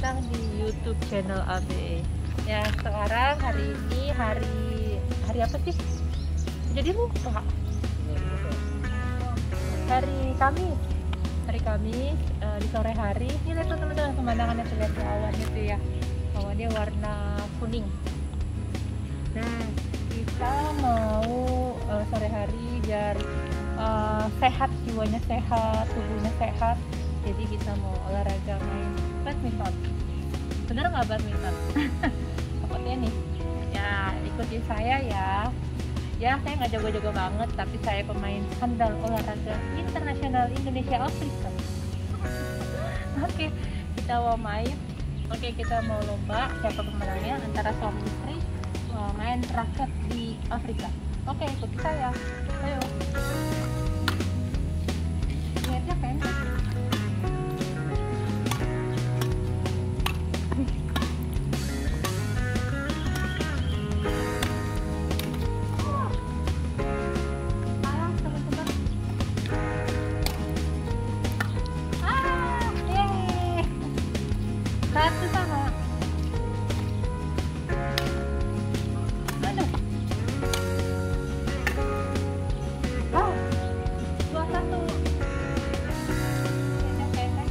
datang di YouTube channel AB. Ya, sekarang hari ini hari apa sih? Jadi lupa. Hari Kamis. Hari Kamis di sore hari. Ini lihat tuh teman-teman pemandangannya tuh, lihat awan itu ya. Awannya warna kuning. Nah, kita mau sore hari biar sehat, jiwanya sehat, tubuhnya sehat. Jadi kita mau olahraga main badminton. Bener nggak badminton? Sepertinya nih. Ya ikutin saya ya. Ya saya nggak jago-jago banget, tapi saya pemain handal olahraga internasional Indonesia Afrika. Oke, kita mau main. Oke, kita mau lomba siapa pemenangnya antara suami istri main raket di Afrika. Oke, ikuti saya. Ayo. Lihatnya kan? Satu sama. Aduh. Wow. 2-1. Pendek-pendek.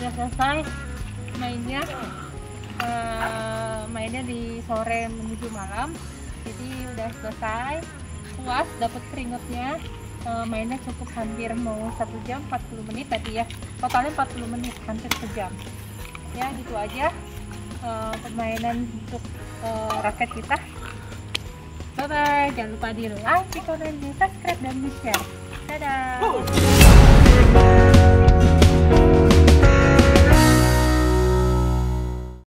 udah selesai mainnya. Mainnya di sore menuju malam, jadi udah selesai, puas, dapat keringetnya. Mainnya cukup hampir mau 1 jam 40 menit tadi ya, totalnya 40 menit, hampir sejam ya. Gitu aja permainan untuk raket kita. Bye bye, jangan lupa di like, di komen, di subscribe, dan di share. Dadah.